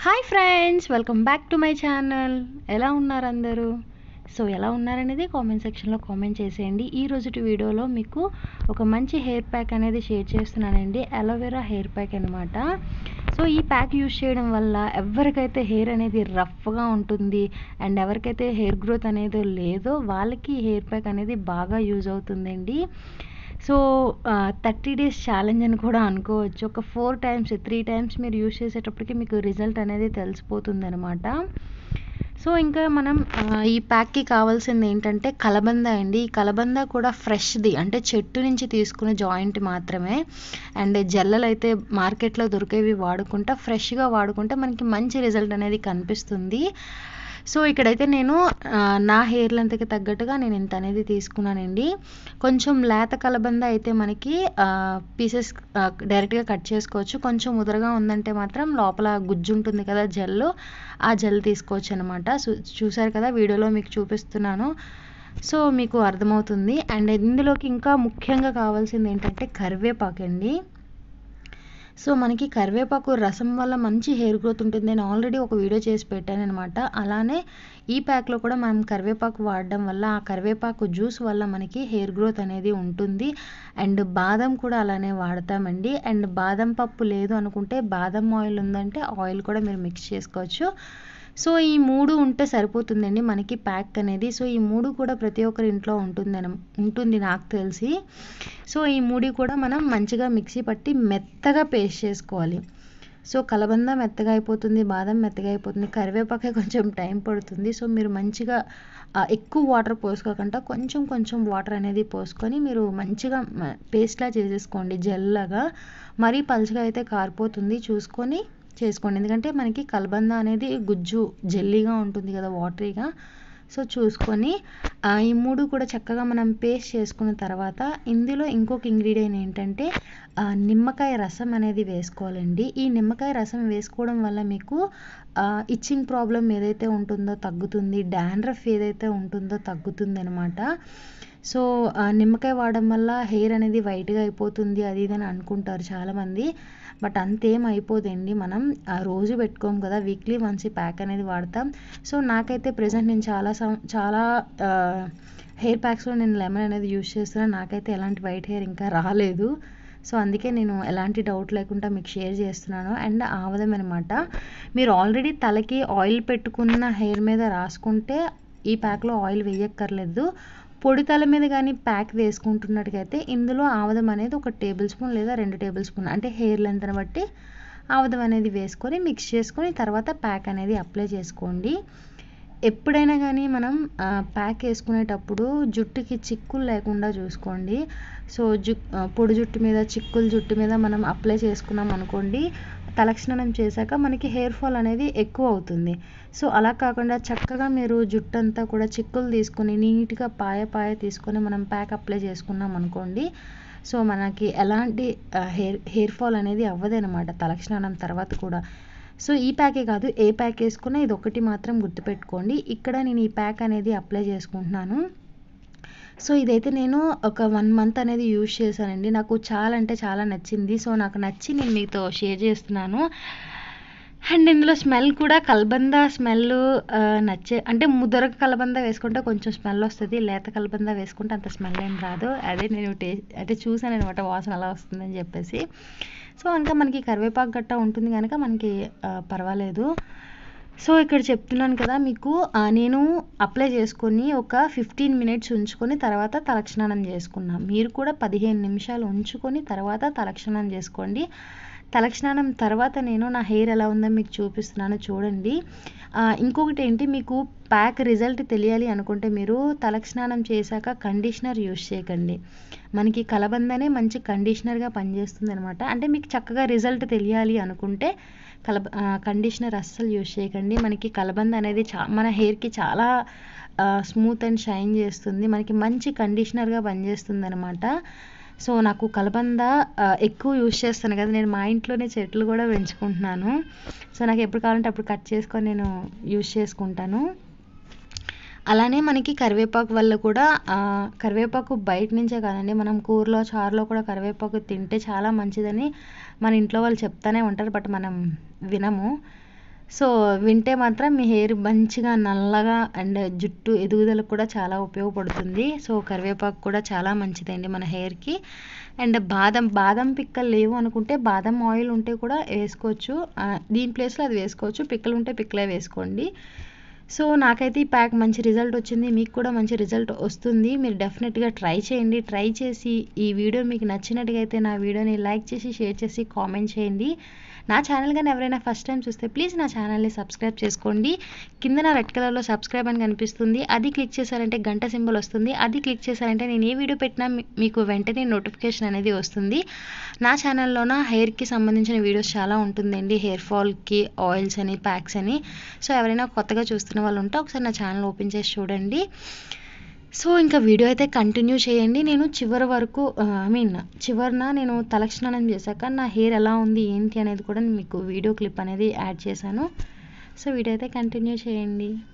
Hi friends, welcome back to my channel. ఎలా ఉన్నారు అందరూ? సో ఎలా ఉన్నారనేది కామెంట్ సెక్షన్లో కామెంట్ చేసేయండి. ఈ రోజుటి వీడియోలో మీకు ఒక మంచి హెయిర్ ప్యాక్ అనేది షేర్ చేస్తున్నానండి. అలోవెరా హెయిర్ ప్యాక్ అనమాట. సో ఈ ప్యాక్ యూజ్ చేయడం వల్ల ఎవరికైతే హెయిర్ అనేది రఫ్గా ఉంటుంది అండ్ ఎవరికైతే హెయిర్ గ్రోత్ అనేది లేదో వాళ్ళకి హెయిర్ ప్యాక్ అనేది బాగా యూజ్ అవుతుందండి. సో 30 డేస్ ఛాలెంజ్ అని కూడా అనుకోవచ్చు. ఒక 4 టైమ్స్ 3 టైమ్స్ మీరు యూజ్ చేసేటప్పటికి మీకు రిజల్ట్ అనేది తెలిసిపోతుంది అనమాట. సో ఇంకా మనం ఈ ప్యాక్కి కావాల్సింది ఏంటంటే కలబంద అండి. ఈ కలబంద కూడా ఫ్రెష్ది, అంటే చెట్టు నుంచి తీసుకునే జాయింట్ మాత్రమే. అండ్ జల్లలు అయితే మార్కెట్లో దొరికేవి వాడుకుంటా ఫ్రెష్గా వాడుకుంటే మనకి మంచి రిజల్ట్ అనేది కనిపిస్తుంది. సో ఇక్కడైతే నేను నా హెయిర్ లెంత్కి తగ్గట్టుగా నేను ఇంత అనేది తీసుకున్నానండి. కొంచెం లేత కలబంద అయితే మనకి పీసెస్ డైరెక్ట్గా కట్ చేసుకోవచ్చు. కొంచెం ముదరగా ఉందంటే మాత్రం లోపల గుజ్జు ఉంటుంది కదా, జెల్, ఆ జెల్ తీసుకోవచ్చు అనమాట. చూసారు కదా, వీడియోలో మీకు చూపిస్తున్నాను. సో మీకు అర్థమవుతుంది. అండ్ ఇందులోకి ఇంకా ముఖ్యంగా కావాల్సింది ఏంటంటే కరివేపాకు అండి. సో మనకి కరివేపాకు రసం వల్ల మంచి హెయిర్ గ్రోత్ ఉంటుంది. నేను ఆల్రెడీ ఒక వీడియో చేసి పెట్టాను అనమాట. అలానే ఈ ప్యాక్లో కూడా మనం కరివేపాకు వాడడం వల్ల, ఆ కరివేపాకు జ్యూస్ వల్ల మనకి హెయిర్ గ్రోత్ అనేది ఉంటుంది. అండ్ బాదం కూడా అలానే వాడతామండి. అండ్ బాదం పప్పు లేదు అనుకుంటే బాదం ఆయిల్ ఉందంటే ఆయిల్ కూడా మీరు మిక్స్ చేసుకోవచ్చు. సో ఈ 3 ఉంటే సరిపోతుందండి మనకి ప్యాక్ అనేది. సో ఈ 3 కూడా ప్రతి ఒక్కరి ఇంట్లో ఉంటుంది నాకు తెలిసి. సో ఈ 3 కూడా మనం మంచిగా మిక్సీ పట్టి మెత్తగా పేస్ట్ చేసుకోవాలి. సో కలబంద మెత్తగా అయిపోతుంది, బాదం మెత్తగా అయిపోతుంది, కరివేపాకే కొంచెం టైం పడుతుంది. సో మీరు మంచిగా ఎక్కువ వాటర్ పోసుకోకుండా కొంచెం కొంచెం వాటర్ అనేది పోసుకొని మీరు మంచిగా పేస్ట్లా చేసేసుకోండి, జెల్లాగా. మరీ పలుచగా అయితే కారిపోతుంది, చూసుకొని చేసుకోండి. ఎందుకంటే మనకి కలబంద అనేది గుజ్జు జెల్లీగా ఉంటుంది కదా, వాటరీగా. సో చూసుకొని ఈ 3 కూడా చక్కగా మనం పేస్ట్ చేసుకున్న తర్వాత ఇందులో ఇంకొక ఇంగ్రీడియంట్ ఏంటంటే నిమ్మకాయ రసం అనేది వేసుకోవాలండి. ఈ నిమ్మకాయ రసం వేసుకోవడం వల్ల మీకు ఇచ్చింగ్ ప్రాబ్లం ఏదైతే ఉంటుందో తగ్గుతుంది, డాండ్రఫ్ ఏదైతే ఉంటుందో తగ్గుతుంది అనమాట. సో నిమ్మకాయ వాడడం వల్ల హెయిర్ అనేది వైట్గా అయిపోతుంది అది ఇది అని అనుకుంటారు చాలామంది. బట్ అంతేం అయిపోదండి. మనం రోజు పెట్టుకోము కదా, వీక్లీ వన్స్ ఈ ప్యాక్ అనేది వాడతాం. సో నాకైతే ప్రెజెంట్ నేను చాలా హెయిర్ ప్యాక్స్లో నేను లెమన్ అనేది యూజ్ చేస్తున్నాను. నాకైతే ఎలాంటి వైట్ హెయిర్ ఇంకా రాలేదు. సో అందుకే నేను ఎలాంటి డౌట్ లేకుండా మీకు షేర్ చేస్తున్నాను. అండ్ ఆముదం అనమాట. మీరు ఆల్రెడీ తలకి ఆయిల్ పెట్టుకున్న హెయిర్ మీద రాసుకుంటే ఈ ప్యాక్లో ఆయిల్ వేయక్కర్లేదు. పొడి తల మీద కానీ ప్యాక్ వేసుకుంటున్నట్టుగైతే ఇందులో ఆముదం అనేది 1 టేబుల్ స్పూన్ లేదా 2 టేబుల్ స్పూన్, అంటే హెయిర్ లెంత్ని బట్టి ఆముదం అనేది వేసుకొని మిక్స్ చేసుకొని తర్వాత ప్యాక్ అనేది అప్లై చేసుకోండి. ఎప్పుడైనా కానీ మనం ప్యాక్ వేసుకునేటప్పుడు జుట్టుకి చిక్కులు లేకుండా చూసుకోండి. సో పొడి జుట్టు మీద, చిక్కుల జుట్టు మీద మనం అప్లై చేసుకున్నాం అనుకోండి, తలస్నానం చేశాక మనకి హెయిర్ ఫాల్ అనేది ఎక్కువ అవుతుంది. సో అలా కాకుండా చక్కగా మీరు జుట్టు అంతా కూడా చిక్కులు తీసుకొని నీట్గా పాయ తీసుకొని మనం ప్యాక్ అప్లై చేసుకున్నాం అనుకోండి, సో మనకి ఎలాంటి హెయిర్ ఫాల్ అనేది అవ్వదనమాట తలస్నానం తర్వాత కూడా. సో ఈ ప్యాకే కాదు, ఏ ప్యాక్ వేసుకున్నా ఇది ఒకటి మాత్రం గుర్తుపెట్టుకోండి. ఇక్కడ నేను ఈ ప్యాక్ అనేది అప్లై చేసుకుంటున్నాను. సో ఇదైతే నేను ఒక 1 మంత్ అనేది యూజ్ చేశానండి. నాకు చాలా అంటే చాలా నచ్చింది. సో నాకు నచ్చి నేను మీతో షేర్ చేస్తున్నాను. అండ్ ఇందులో స్మెల్ కూడా కలబంద స్మెల్ అంటే ముదర కలబంద వేసుకుంటే కొంచెం స్మెల్ వస్తుంది, లేత కలబంద వేసుకుంటే అంత స్మెల్ ఏం రాదు. అదే నేను అంటే చూసాను అనమాట, వాసన అలా వస్తుందని చెప్పేసి. సో ఇంకా మనకి కరివేపాకు గట్ట ఉంటుంది కనుక మనకి పర్వాలేదు. సో ఇక్కడ చెప్తున్నాను కదా మీకు, నేను అప్లై చేసుకొని ఒక 15 మినిట్స్ ఉంచుకొని తర్వాత తలస్నానం చేసుకున్నాను. మీరు కూడా 15 నిమిషాలు ఉంచుకొని తర్వాత తలస్నానం చేసుకోండి. తలస్నానం తర్వాత నేను నా హెయిర్ ఎలా ఉందో మీకు చూపిస్తున్నాను, చూడండి. ఇంకొకటి ఏంటి, మీకు ప్యాక్ రిజల్ట్ తెలియాలి అనుకుంటే మీరు తలస్నానం చేశాక కండిషనర్ యూజ్ చేయకండి. మనకి కలబందనే మంచి కండిషనర్గా పనిచేస్తుంది అనమాట. అంటే మీకు చక్కగా రిజల్ట్ తెలియాలి అనుకుంటే కండిషనర్ అస్సలు యూజ్ చేయకండి. మనకి కలబంద అనేది మన హెయిర్కి చాలా స్మూత్ అండ్ షైన్ చేస్తుంది, మనకి మంచి కండిషనర్గా పనిచేస్తుంది అనమాట. సో నాకు కలబంద ఎక్కువ యూజ్ చేస్తాను కదా, నేను మా ఇంట్లోనే చెట్లు కూడా పెంచుకుంటున్నాను. సో నాకు ఎప్పుడు కావాలంటే అప్పుడు కట్ చేసుకొని నేను యూజ్ చేసుకుంటాను. అలానే మనకి కరివేపాకు వల్ల కూడా కరివేపాకు బయట నుంచే కాదండి, మనం కూరలో చారులో కూడా కరివేపాకు తింటే చాలా మంచిదని మన ఇంట్లో వాళ్ళు చెప్తానే ఉంటారు, బట్ మనం వినము. సో వింటే మాత్రం మీ హెయిర్ మంచిగా నల్లగా అండ్ జుట్టు ఎదుగుదలకు కూడా చాలా ఉపయోగపడుతుంది. సో కరివేపాకు కూడా చాలా మంచిదండి మన హెయిర్కి. అండ్ బాదం పిక్కలు లేవు అనుకుంటే బాదం ఆయిల్ ఉంటే కూడా వేసుకోవచ్చు. దీని ప్లేస్లో అది వేసుకోవచ్చు. పిక్కలు ఉంటే పిక్కలే వేసుకోండి. సో నాకైతే ఈ ప్యాక్ మంచి రిజల్ట్ వచ్చింది. మీకు కూడా మంచి రిజల్ట్ వస్తుంది. మీరు డెఫినెట్గా ట్రై చేయండి. ట్రై చేసి ఈ వీడియో మీకు నచ్చినట్టుగా అయితే నా వీడియోని లైక్ చేసి షేర్ చేసి కామెంట్ చేయండి. నా ఛానల్ కానీ ఎవరైనా ఫస్ట్ టైం చూస్తే ప్లీజ్ నా ఛానల్ని సబ్స్క్రైబ్ చేసుకోండి. కింద నా రెడ్ కలర్లో సబ్స్క్రైబ్ అని కనిపిస్తుంది. అది క్లిక్ చేశారంటే గంట సింబల్ వస్తుంది. అది క్లిక్ చేశారంటే నేను ఏ వీడియో పెట్టినా మీకు వెంటనే నోటిఫికేషన్ అనేది వస్తుంది. నా ఛానల్లోన హెయిర్కి సంబంధించిన వీడియోస్ చాలా ఉంటుందండి. హెయిర్ ఫాల్కి ఆయిల్స్ అని, ప్యాక్స్ అని. సో ఎవరైనా కొత్తగా చూస్తున్న వాళ్ళు ఉంటే ఒకసారి నా ఛానల్ ఓపెన్ చేసి చూడండి. సో ఇంకా వీడియో అయితే కంటిన్యూ చేయండి. నేను చివరి వరకు చివరిన నేను తలస్నానం చేశాక నా హెయిర్ ఎలా ఉంది ఏంటి అనేది కూడా మీకు వీడియో క్లిప్ అనేది యాడ్ చేశాను. సో వీడియో అయితే కంటిన్యూ చేయండి.